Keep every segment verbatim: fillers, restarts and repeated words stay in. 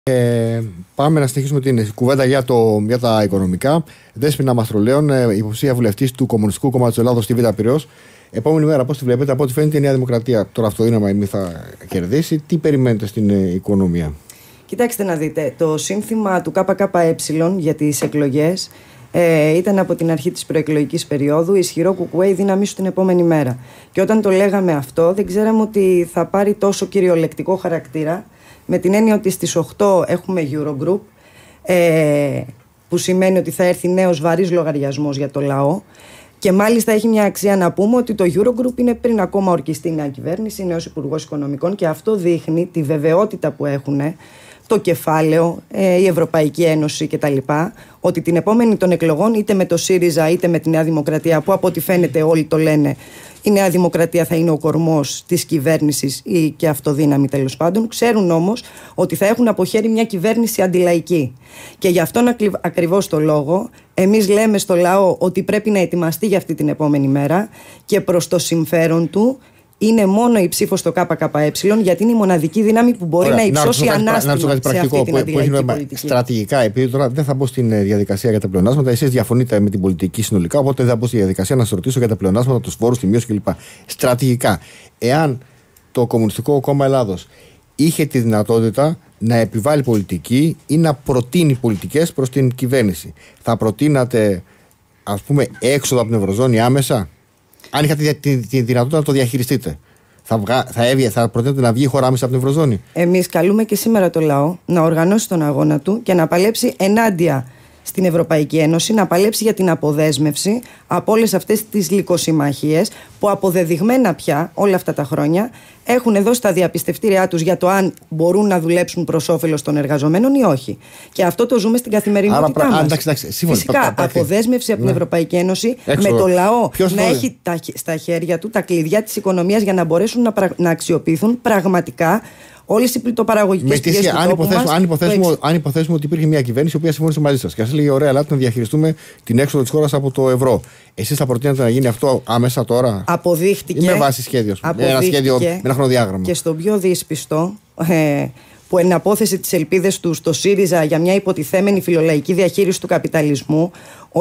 Ε, πάμε να συνεχίσουμε την κουβέντα για, το, για τα οικονομικά. Δέσποινα Μαστρολέων, ε, υποψήφια βουλευτής του Κομμουνιστικού Κόμματος της Ελλάδος στη Β' Πειραιώς. Επόμενη μέρα, πώς τη βλέπετε, από ό,τι φαίνεται, η Νέα Δημοκρατία τώρα αυτοδύναμα μη θα κερδίσει. Τι περιμένετε στην ε, οικονομία? Κοιτάξτε να δείτε, το σύνθημα του ΚΚΕ για τις εκλογές ε, ήταν από την αρχή της προεκλογικής περίοδου ισχυρό κουκουέ, η δύναμη σου την επόμενη μέρα. Και όταν το λέγαμε αυτό, δεν ξέραμε ότι θα πάρει τόσο κυριολεκτικό χαρακτήρα, με την έννοια ότι στις οκτώ έχουμε Eurogroup, ε, που σημαίνει ότι θα έρθει νέος βαρύς λογαριασμός για το λαό. Και μάλιστα έχει μια αξία να πούμε ότι το Eurogroup είναι πριν ακόμα ορκιστεί η νέα κυβέρνηση, νέος υπουργός οικονομικών, και αυτό δείχνει τη βεβαιότητα που έχουν το κεφάλαιο, η Ευρωπαϊκή Ένωση κτλ. Ότι την επόμενη των εκλογών, είτε με το ΣΥΡΙΖΑ είτε με τη Νέα Δημοκρατία, που από ό,τι φαίνεται όλοι το λένε, η Νέα Δημοκρατία θα είναι ο κορμός της κυβέρνησης ή και αυτοδύναμη τέλος πάντων, ξέρουν όμως ότι θα έχουν από χέρι μια κυβέρνηση αντιλαϊκή. Και γι' αυτόν ακριβώς το λόγο, εμείς λέμε στο λαό ότι πρέπει να ετοιμαστεί για αυτή την επόμενη μέρα και προς το συμφέρον του. Είναι μόνο η ψήφος στο ΚΚΕ, γιατί είναι η μοναδική δύναμη που μπορεί Ωραία, να υψώσει ανάστημα σε αυτή την αντιλαϊκή πολιτική. Στρατηγικά, επειδή τώρα δεν θα μπω στην διαδικασία για τα πλεονάσματα, εσείς διαφωνείτε με την πολιτική συνολικά, οπότε δεν θα μπω στη διαδικασία να σας ρωτήσω για τα πλεονάσματα, τους φόρους, τη μείωση κλπ. Στρατηγικά, εάν το Κομμουνιστικό Κόμμα Ελλάδος είχε τη δυνατότητα να επιβάλλει πολιτική ή να προτείνει πολιτικές προς την κυβέρνηση, θα προτείνατε, ας πούμε, έξοδο από την Ευρωζώνη άμεσα? Αν είχατε τη, τη, τη δυνατότητα να το διαχειριστείτε, θα, βγα, θα, έβγε, θα προτείνετε να βγει η χώρα άμεσα από την Ευρωζώνη? Εμείς καλούμε και σήμερα το λαό να οργανώσει τον αγώνα του και να παλέψει ενάντια στην Ευρωπαϊκή Ένωση, να παλέψει για την αποδέσμευση από όλες αυτές τις λυκοσυμμαχίες που αποδεδειγμένα πια όλα αυτά τα χρόνια έχουν δώσει τα διαπιστευτήριά τους για το αν μπορούν να δουλέψουν προς όφελος των εργαζομένων ή όχι. Και αυτό το ζούμε στην καθημερινότητά μας. Εντάξει, εντάξει, σύμφωνα, Φυσικά, πα, πα, αποδέσμευση από ναι. την Ευρωπαϊκή Ένωση, έξω, με το λαό να το... έχει τα, στα χέρια του τα κλειδιά της οικονομίας για να μπορέσουν να, να αξιοποιηθούν πραγματικά όλες οι πλουτοπαραγωγικές πηγές του τόπου μας. Αν υποθέσουμε, αν υποθέσουμε ότι υπήρχε μια κυβέρνηση η οποία συμφώνησε μαζί σας και σας έλεγε: ωραία, ελάτε να διαχειριστούμε την έξοδο της χώρας από το ευρώ. Εσείς θα προτείνατε να γίνει αυτό άμεσα τώρα? Αποδείχτηκε. Ή με βάση σχέδιο, ένα σχέδιο με ένα χρονοδιάγραμμα? Και στο πιο δύσπιστο, ε, που εναπόθεσε τις ελπίδες του στο ΣΥΡΙΖΑ για μια υποτιθέμενη φιλολαϊκή διαχείριση του καπιταλισμού,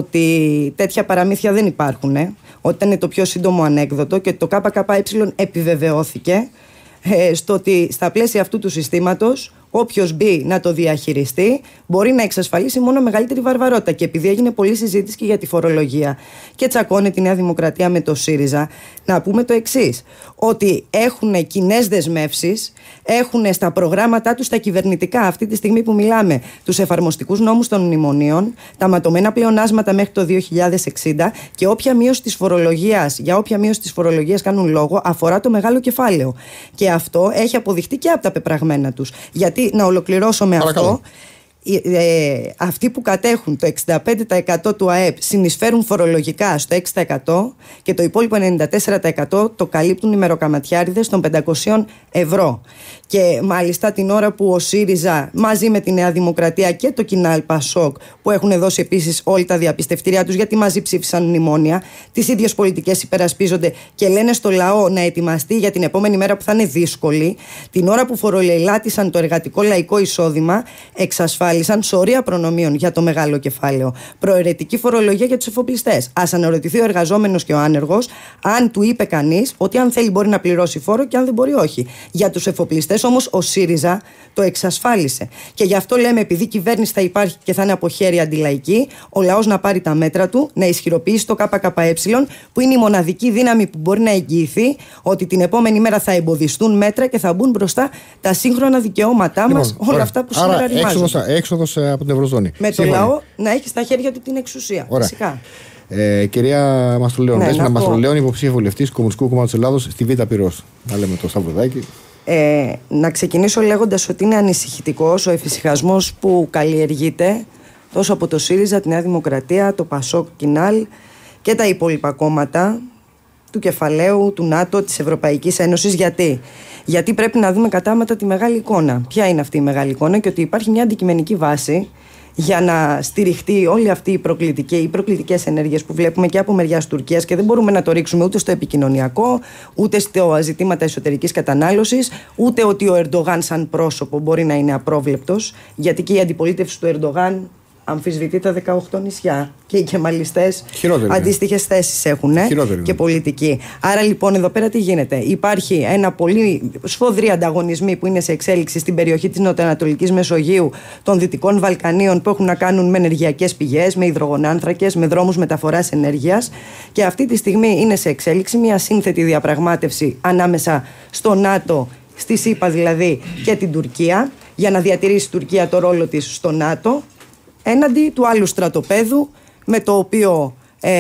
ότι τέτοια παραμύθια δεν υπάρχουν, ε, ότι ήταν το πιο σύντομο ανέκδοτο, και το ΚΚΕ επιβεβαιώθηκε ε, στο ότι στα πλαίσια αυτού του συστήματος όποιος μπει να το διαχειριστεί μπορεί να εξασφαλίσει μόνο μεγαλύτερη βαρβαρότητα. Και επειδή έγινε πολλή συζήτηση και για τη φορολογία και τσακώνεται η Νέα Δημοκρατία με το ΣΥΡΙΖΑ, να πούμε το εξής: ότι έχουν κοινές δεσμεύσεις, έχουν στα προγράμματά τους τα κυβερνητικά αυτή τη στιγμή που μιλάμε τους εφαρμοστικούς νόμους των μνημονίων, τα ματωμένα πλεονάσματα μέχρι το δύο χιλιάδες εξήντα, και όποια μείωση της φορολογίας, για όποια μείωση της φορολογίας κάνουν λόγο, αφορά το μεγάλο κεφάλαιο. Και αυτό έχει αποδειχτεί και από τα πεπραγμένα τους. Γιατί, να ολοκληρώσω με Παρακαλώ. αυτό, ε, αυτοί που κατέχουν το εξήντα πέντε τοις εκατό του ΑΕΠ συνεισφέρουν φορολογικά στο έξι τοις εκατό και το υπόλοιπο ενενήντα τέσσερα τοις εκατό το καλύπτουν οι μεροκαματιάριδες των πεντακόσια ευρώ. Και μάλιστα την ώρα που ο ΣΥΡΙΖΑ μαζί με τη Νέα Δημοκρατία και το Κινάλ Πασόκ, που έχουν δώσει επίσης όλοι τα διαπιστευτήριά τους γιατί μαζί ψήφισαν μνημόνια, τις ίδιες πολιτικές υπερασπίζονται και λένε στο λαό να ετοιμαστεί για την επόμενη μέρα που θα είναι δύσκολη, την ώρα που φορολελάτησαν το εργατικό λαϊκό εισόδημα, εξασφάλισαν σωρία προνομίων για το μεγάλο κεφάλαιο. Προαιρετική φορολογία για τους εφοπλιστές. Ας αναρωτηθεί ο εργαζόμενος και ο άνεργος αν του είπε κανείς ότι αν θέλει μπορεί να πληρώσει φόρο και αν δεν μπορεί όχι. Για τους εφοπλιστές όμως ο ΣΥΡΙΖΑ το εξασφάλισε. Και γι' αυτό λέμε, επειδή η κυβέρνηση θα υπάρχει και θα είναι από χέρι αντιλαϊκή, ο λαός να πάρει τα μέτρα του, να ισχυροποιήσει το ΚΚΕ, που είναι η μοναδική δύναμη που μπορεί να εγγυηθεί ότι την επόμενη μέρα θα εμποδιστούν μέτρα και θα μπουν μπροστά τα σύγχρονα δικαιώματά λοιπόν, μας, όλα ωραία. αυτά που σήμερα ρημάζουν. Έξοδος, έξοδος από την Ευρωζώνη. Με το λαό να έχει στα χέρια του την εξουσία. Ωραία. Φυσικά. Ε, κυρία Μαστρολέων, Δέσποινα Μαστρολέων, υποψήφια βουλευτής του Κομμουνιστικού Κόμματος της Ελλάδος στη Β' Πειραιώς. Να λέμε το Σταυρουδάκι. Ε, να ξεκινήσω λέγοντας ότι είναι ανησυχητικός ο εφησυχασμός που καλλιεργείται τόσο από το ΣΥΡΙΖΑ, τη Νέα Δημοκρατία, το Πασόκ, Κινάλ και τα υπόλοιπα κόμματα του κεφαλαίου, του ΝΑΤΟ, της Ευρωπαϊκής Ένωσης. Γιατί? Γιατί πρέπει να δούμε κατάματα τη μεγάλη εικόνα. Ποια είναι αυτή η μεγάλη εικόνα? Και ότι υπάρχει μια αντικειμενική βάση για να στηριχτεί όλη αυτή η προκλητική, οι προκλητικές ενέργειες που βλέπουμε και από μεριάς Τουρκίας, και δεν μπορούμε να το ρίξουμε ούτε στο επικοινωνιακό, ούτε στο ζητήματα εσωτερικής κατανάλωσης, ούτε ότι ο Ερντογάν σαν πρόσωπο μπορεί να είναι απρόβλεπτος, γιατί και η αντιπολίτευση του Ερντογάν αμφισβητεί τα δεκαοκτώ νησιά και οι κεμαλιστές αντίστοιχες θέσεις έχουν ε, και πολιτική. Άρα λοιπόν εδώ πέρα τι γίνεται? Υπάρχει ένα πολύ σφοδρή ανταγωνισμοί που είναι σε εξέλιξη στην περιοχή της Νοτιοανατολικής Μεσογείου, των Δυτικών Βαλκανίων, που έχουν να κάνουν με ενεργειακές πηγές, με υδρογονάνθρακες, με δρόμους μεταφοράς ενέργειας, και αυτή τη στιγμή είναι σε εξέλιξη μια σύνθετη διαπραγμάτευση ανάμεσα στο ΝΑΤΟ, στη ΣΥΠΑ δηλαδή, και την Τουρκία, για να διατηρήσει η Τουρκία το ρόλο της στο ΝΑΤΟ, έναντι του άλλου στρατοπέδου με το οποίο ε,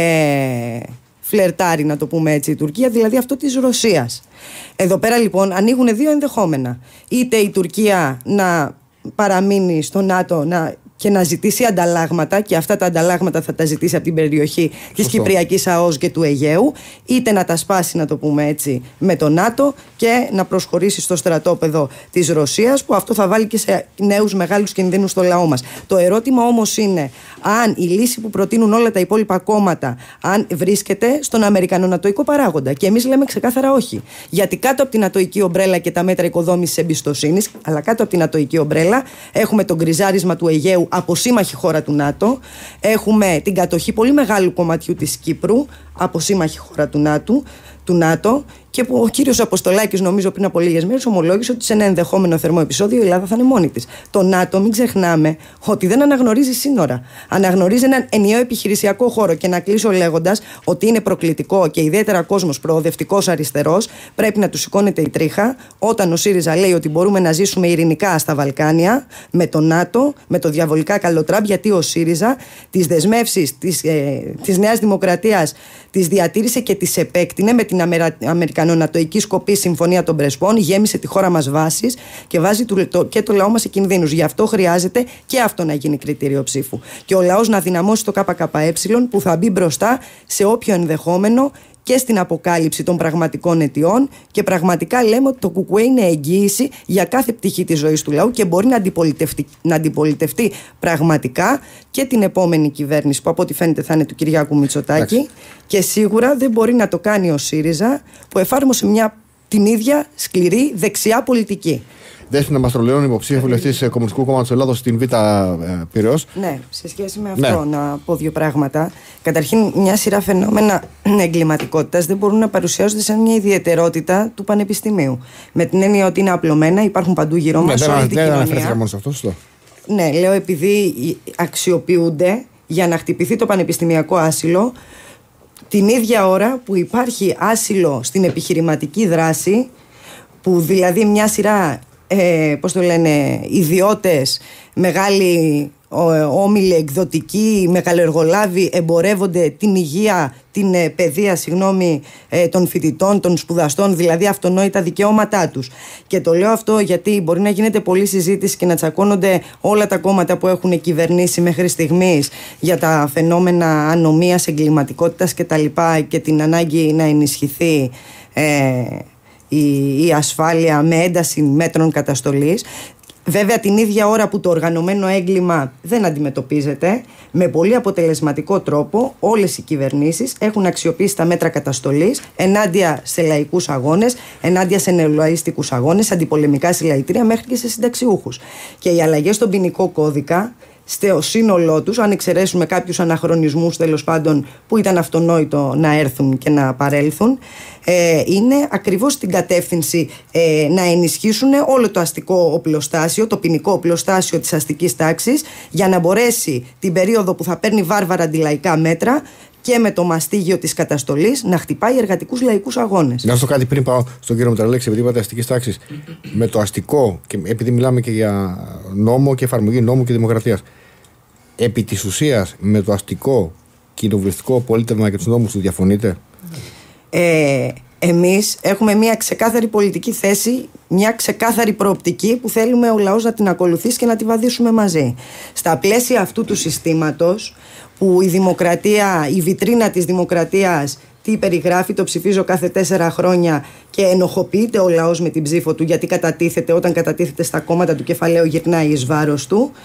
φλερτάρει, να το πούμε έτσι, η Τουρκία, δηλαδή αυτό της Ρωσίας. Εδώ πέρα λοιπόν ανοίγουν δύο ενδεχόμενα. Είτε η Τουρκία να παραμείνει στο ΝΑΤΟ να, και να ζητήσει ανταλλάγματα, και αυτά τα ανταλλάγματα θα τα ζητήσει από την περιοχή της Κυπριακής ΑΟΣ και του Αιγαίου, είτε να τα σπάσει, να το πούμε έτσι, με το ΝΑΤΟ και να προσχωρήσει στο στρατόπεδο της Ρωσίας, που αυτό θα βάλει και σε νέους μεγάλους κινδύνους στο λαό μας. Το ερώτημα όμως είναι αν η λύση που προτείνουν όλα τα υπόλοιπα κόμματα αν βρίσκεται στον αμερικανο-νατοϊκό παράγοντα. Και εμείς λέμε ξεκάθαρα όχι. Γιατί κάτω από την νατοϊκή ομπρέλα και τα μέτρα οικοδόμησης εμπιστοσύνης, αλλά κάτω από την νατοϊκή ομπρέλα έχουμε το γκριζάρισμα του Αιγαίου από σύμμαχη χώρα του ΝΑΤΟ, έχουμε την κατοχή πολύ μεγάλου κομματιού της Κύπρου από σύμμαχη χώρα του ΝΑΤΟ, του ΝΑΤΟ, και που ο κύριος Αποστολάκης, νομίζω πριν από λίγες μέρες, ομολόγησε ότι σε ένα ενδεχόμενο θερμό επεισόδιο η Ελλάδα θα είναι μόνη της. Το ΝΑΤΟ, μην ξεχνάμε, ότι δεν αναγνωρίζει σύνορα. Αναγνωρίζει έναν ενιαίο επιχειρησιακό χώρο. Και να κλείσω λέγοντας ότι είναι προκλητικό και ιδιαίτερα κόσμος προοδευτικός αριστερός πρέπει να του σηκώνεται η τρίχα όταν ο ΣΥΡΙΖΑ λέει ότι μπορούμε να ζήσουμε ειρηνικά στα Βαλκάνια με το ΝΑΤΟ, με το διαβολικά καλό Τραμπ, γιατί ο ΣΥΡΙΖΑ τις δεσμεύσεις της, ε, της Νέας Δημοκρατίας τις διατήρησε και τις επέκτηνε με την Αμερα... Αμερικανο-Νατοϊκή σκοπή Συμφωνία των Πρεσπών, γέμισε τη χώρα μας βάσεις και βάζει το, και το λαό μας σε κινδύνους. Γι' αυτό χρειάζεται και αυτό να γίνει κριτήριο ψήφου. Και ο λαός να δυναμώσει το ΚΚΕ, που θα μπει μπροστά σε όποιο ενδεχόμενο και στην αποκάλυψη των πραγματικών αιτιών, και πραγματικά λέμε ότι το ΚΚΕ είναι εγγύηση για κάθε πτυχή της ζωής του λαού και μπορεί να αντιπολιτευτεί, να αντιπολιτευτεί πραγματικά και την επόμενη κυβέρνηση, που από ό,τι φαίνεται θα είναι του Κυριάκου Μητσοτάκη. Άξι. Και σίγουρα δεν μπορεί να το κάνει ο ΣΥΡΙΖΑ, που εφάρμοσε μια την ίδια σκληρή δεξιά πολιτική. Δέσποινα Μαστρολέων, υποψήφια βουλευτής του Κομμουνιστικού Κόμματος Ελλάδος στην Β' Πειραιώς. Ναι, σε σχέση με αυτό ναι. να πω δύο πράγματα. Καταρχήν, μια σειρά φαινόμενα εγκληματικότητας δεν μπορούν να παρουσιάζονται σαν μια ιδιαιτερότητα του πανεπιστημίου. Με την έννοια ότι είναι απλωμένα, υπάρχουν παντού γύρω μας, ναι, όλη την κοινωνία. Δεν αναφέρθηκα μόνο σε αυτό, σωστό. Ναι, λέω επειδή αξιοποιούνται για να χτυπηθεί το πανεπιστημιακό άσυλο την ίδια ώρα που υπάρχει άσυλο στην επιχειρηματική δράση, που δηλαδή μια σειρά Ε, πώς το λένε, ιδιώτες, μεγάλοι όμιλοι, εκδοτικοί, μεγαλοεργολάβοι εμπορεύονται την υγεία, την ε, παιδεία συγγνώμη, ε, των φοιτητών, των σπουδαστών, δηλαδή αυτονόητα δικαιώματά τους. Και το λέω αυτό γιατί μπορεί να γίνεται πολλή συζήτηση και να τσακώνονται όλα τα κόμματα που έχουν κυβερνήσει μέχρι στιγμής για τα φαινόμενα ανομίας, εγκληματικότητας κτλ. Και την ανάγκη να ενισχυθεί ε, Η, η ασφάλεια με ένταση μέτρων καταστολής. Βέβαια την ίδια ώρα που το οργανωμένο έγκλημα δεν αντιμετωπίζεται, με πολύ αποτελεσματικό τρόπο όλες οι κυβερνήσεις έχουν αξιοποιήσει τα μέτρα καταστολής ενάντια σε λαϊκούς αγώνες, ενάντια σε νεολαίστικους αγώνες, αντιπολεμικά συλλαλητήρια μέχρι και σε συνταξιούχους. Και οι αλλαγές στον ποινικό κώδικα, στο σύνολό τους, αν εξαιρέσουμε κάποιους αναχρονισμούς τέλος πάντων που ήταν αυτονόητο να έρθουν και να παρέλθουν, ε, είναι ακριβώς στην κατεύθυνση ε, να ενισχύσουν όλο το αστικό οπλοστάσιο, το ποινικό οπλοστάσιο της αστικής τάξης, για να μπορέσει την περίοδο που θα παίρνει βάρβαρα αντιλαϊκά μέτρα και με το μαστίγιο της καταστολής να χτυπάει εργατικούς λαϊκούς αγώνες. Να σου κάτι πριν πάω στον κύριο Μητραλέξη, επειδή είπατε αστικής τάξης, με το αστικό, και επειδή μιλάμε και για νόμο και εφαρμογή νόμου και δημοκρατίας, επί της ουσίας με το αστικό κοινοβουλευτικό πολίτευμα και τους νόμους του διαφωνείτε? Ε, εμείς έχουμε μια ξεκάθαρη πολιτική θέση, μια ξεκάθαρη προοπτική που θέλουμε ο λαός να την ακολουθήσει και να τη βαδίσουμε μαζί. Στα πλαίσια αυτού του συστήματος, που η δημοκρατία, η βιτρίνα της δημοκρατίας τι περιγράφει, το ψηφίζω κάθε τέσσερα χρόνια και ενοχοποιείται ο λαός με την ψήφο του, γιατί κατατίθεται, όταν κατατίθεται στα κόμματα του κεφαλαίου γυρνάει εις βάρος του.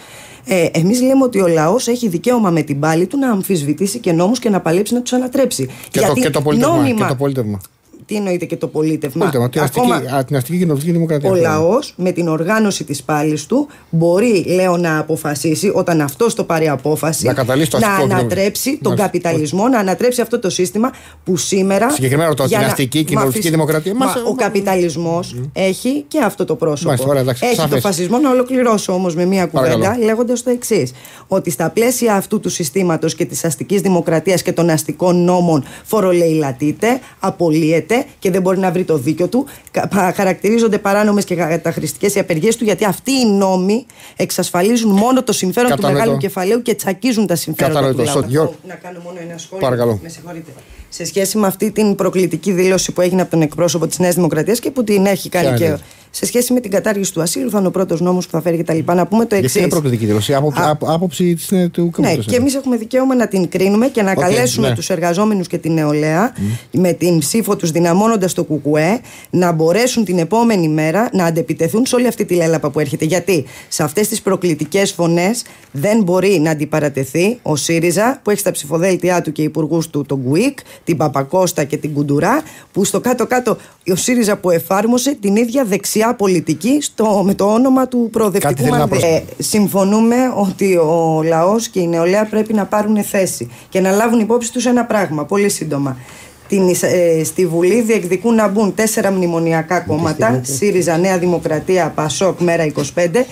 Ε, εμείς λέμε ότι ο λαός έχει δικαίωμα με την πάλη του να αμφισβητήσει και νόμους και να παλέψει να τους ανατρέψει. Και, το, και, το πολίτευμα, νόμιμα, και το πολίτευμα. Τι εννοείται και το πολίτευμα? Πολίτευμα την, ακόμα, αστική, την αστική κοινοβουλευτική δημοκρατία. Ο λαός με την οργάνωση της πάλης του μπορεί, λέω, να αποφασίσει, όταν αυτός το πάρει απόφαση, να, να ανατρέψει τον μας, καπιταλισμό, να ανατρέψει αυτό το σύστημα που σήμερα. Συγκεκριμένα ρωτώ, την αστική κοινοβουλευτική δημοκρατία. Μα, ο καπιταλισμός mm. έχει και αυτό το πρόσωπο. Μάλιστα, ωραία, εντάξει, έχει σαφές. Το φασισμό. Να ολοκληρώσω όμως με μία κουβέντα λέγοντας το εξής: ότι στα πλαίσια αυτού του συστήματος και της αστικής δημοκρατίας και των αστικών νόμων φορολεηλατείται, απολύεται και δεν μπορεί να βρει το δίκιο του. Χαρακτηρίζονται παράνομες και καταχρηστικές οι απεργίες του, γιατί αυτοί οι νόμοι εξασφαλίζουν μόνο το συμφέρον Κατανοητό. του μεγάλου κεφαλαίου και τσακίζουν τα συμφέροντα Κατανοητό. του λαού. Να κάνω μόνο ένα σχόλιο. Παρακαλώ. Με συγχωρείτε. Σε σχέση με αυτή την προκλητική δήλωση που έγινε από τον εκπρόσωπο της Νέας Δημοκρατίας και που την έχει κάνει και σε σχέση με την κατάργηση του ασύλου, θα είναι ο πρώτος νόμος που θα φέρει κτλ. Να πούμε το εξής. Γιατί είναι προκλητική δήλωση, άποψη, Α, άποψη της, του Ναι, και εμείς έχουμε δικαίωμα να την κρίνουμε και να okay, καλέσουμε ναι. τους εργαζόμενους και την νεολαία, mm. με την ψήφο τους δυναμώνοντας το ΚΚΕ, να μπορέσουν την επόμενη μέρα να αντεπιτεθούν σε όλη αυτή τη λέλαπα που έρχεται. Γιατί σε αυτές τις προκλητικές φωνές δεν μπορεί να αντιπαρατεθεί ο ΣΥΡΙΖΑ, που έχει στα ψηφοδέλτια του και υπουργούς του τον Γκουίκ, την Παπακώστα και την Κουντουρά, που στο κάτω-κάτω ο ΣΥΡΙΖΑ που εφάρμοσε την ίδια δεξιά πολιτική στο, με το όνομα του προοδευτικού μανδύα. Ε, συμφωνούμε ότι ο λαός και η νεολαία πρέπει να πάρουν θέση και να λάβουν υπόψη τους ένα πράγμα, πολύ σύντομα. Την, ε, στη Βουλή διεκδικούν να μπουν τέσσερα μνημονιακά κόμματα, ΣΥΡΙΖΑ, Νέα Δημοκρατία, ΠΑΣΟΚ, Μέρα είκοσι πέντε,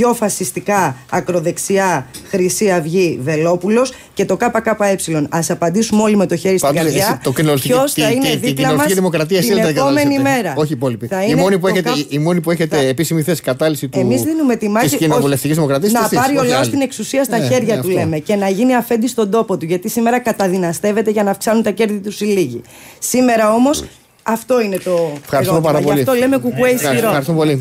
δυο φασιστικά, ακροδεξιά, Χρυσή Αυγή, Βελόπουλος και το ΚΚΕ. Ας απαντήσουμε όλοι με το χέρι στην καρδιά. Ποιος θα είναι δίπλα μας την επόμενη μέρα? Όχι οι υπόλοιποι. Η μόνη που έχετε, η μόνη που έχετε επίσημη θέση κατάλυση του, εμείς δίνουμε τη μάχη, της κοινοβουλευτικής δημοκρατίας. Να πάρει ο λαός την εξουσία στα χέρια του, λέμε, και να γίνει αφέντη στον τόπο του. Γιατί σήμερα καταδυναστεύεται για να αυξάνουν τα κέρδη του οι λίγοι. Σήμερα όμως αυτό είναι το. Ευχαριστώ πάρα πολύ. Γι' αυτό λέμε κουκουέ ισχυρό.